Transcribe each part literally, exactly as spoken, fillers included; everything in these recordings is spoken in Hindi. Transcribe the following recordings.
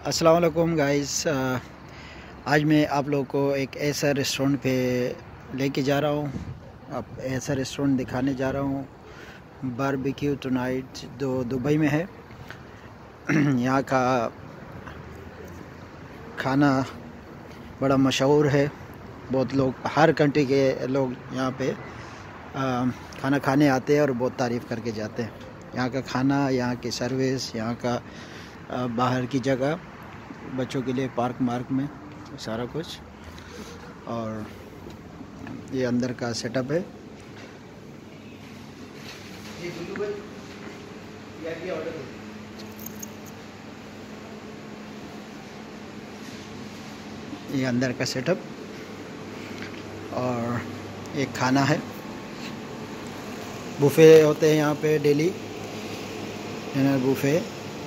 अस्सलाम वालेकुम गाइस। आज मैं आप लोगों को एक ऐसा रेस्टोरेंट पे लेके जा रहा हूँ। अब ऐसा रेस्टोरेंट दिखाने जा रहा हूँ। बारबेक्यू टुनाइट जो दुबई में है। यहाँ का खाना बड़ा मशहूर है। बहुत लोग, हर कंट्री के लोग यहाँ पे आ, खाना खाने आते हैं और बहुत तारीफ़ करके जाते हैं। यहाँ का खाना, यहाँ की सर्विस, यहाँ का आ, बाहर की जगह, बच्चों के लिए पार्क मार्क में सारा कुछ। और ये अंदर का सेटअप है। ये अंदर का सेटअप और एक खाना है। बुफे होते हैं यहाँ पे डेली, डिनर बुफे।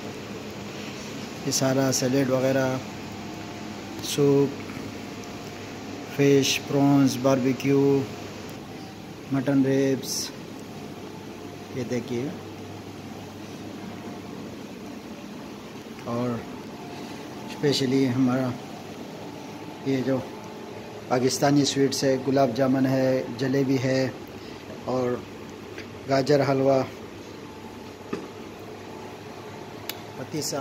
ये सारा सैलेड वगैरह, soup, fish, prawns, barbecue, mutton ribs, ये देखिए। और स्पेशली हमारा ये जो पाकिस्तानी स्वीट्स है, गुलाब जामुन है, जलेबी है और गाजर हलवा, पतीसा,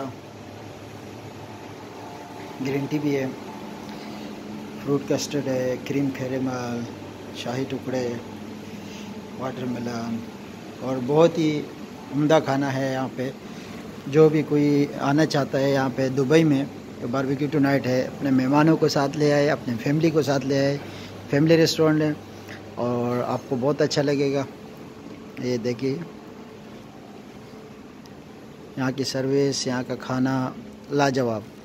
ग्रीन टी भी है, फ्रूट कस्टर्ड है, cream caramel, shahi tukde, watermelon और बहुत ही उम्दा खाना है यहाँ पे। जो भी कोई आना चाहता है यहाँ पे दुबई में, तो बारबेक्यू टुनाइट है। अपने मेहमानों को साथ ले आए, अपने फैमिली को साथ ले आए। फैमिली रेस्टोरेंट है और आपको बहुत अच्छा लगेगा। ये देखिए, यहाँ की सर्विस, यहाँ का खाना लाजवाब।